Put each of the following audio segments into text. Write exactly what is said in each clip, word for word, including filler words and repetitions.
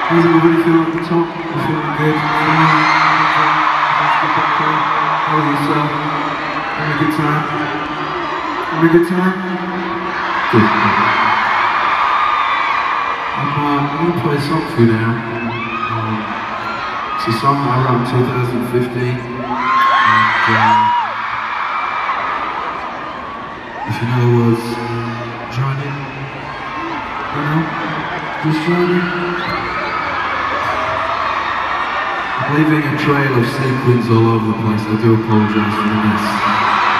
How's everybody feeling at the top? You feeling good? How are you, sir? Having a good time? Having a good time? Good. I'm, uh, I'm going to play a song for you now. Um, it's a song I wrote in two thousand fifteen. And, uh, if you know the words, join in. You know? Just join in. I'm leaving a trail of sequins all over the place. I do apologise for the mess.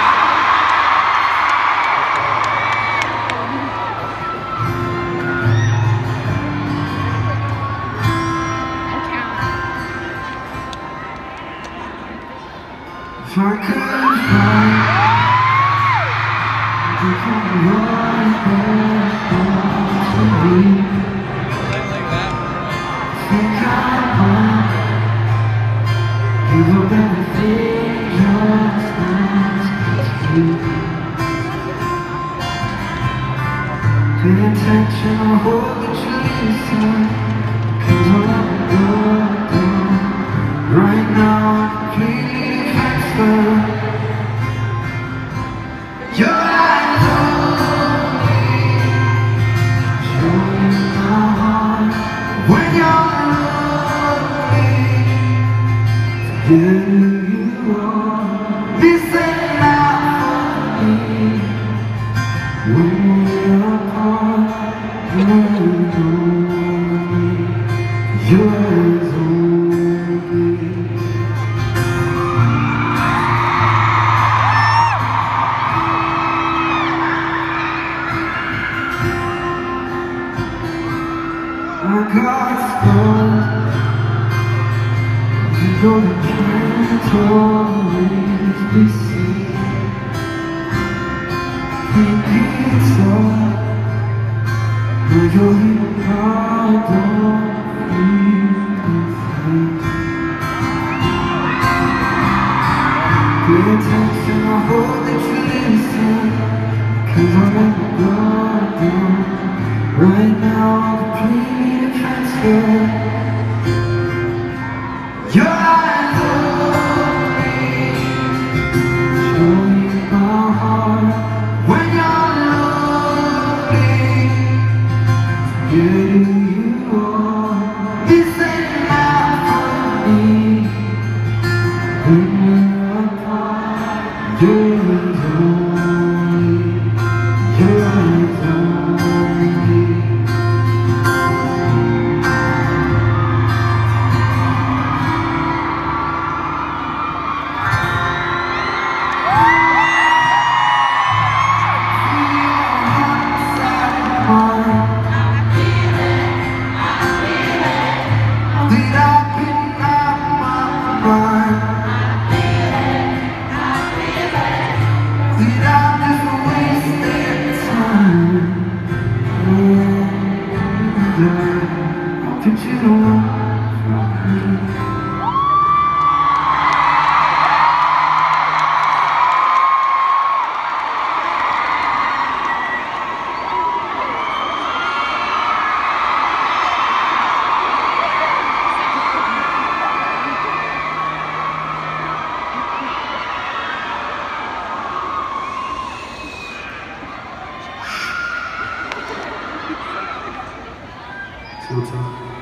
If I could find the one to me, think I might give up everything just nice to you. Pay attention, I hope that you listen, 'cause I'll never go down. Right now I'm completely transferred. Your eyes on me, showing my heart when you're lonely. Forget who you are, listen out for me. When we're apart, your eyes on me, your eyes on me. I got scars, you know you can't always be seen. Think it's all, but you're here, I don't feel the same. Pay attention, I hope that you listen, 'cause I'll never go down. Right now I'm completely transferred. Your eyes on me, showing my heart when you're lonely. Forget who you are, listen out for me. When we're apart, your eyes on me, your eyes on me. But you don't want me. It's your time.